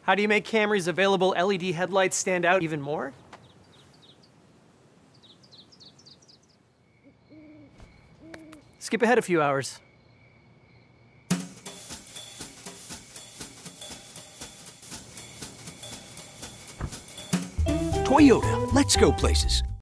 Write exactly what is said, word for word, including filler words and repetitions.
How do you make Camry's available L E D headlights stand out even more? Skip ahead a few hours. Toyota, let's go places.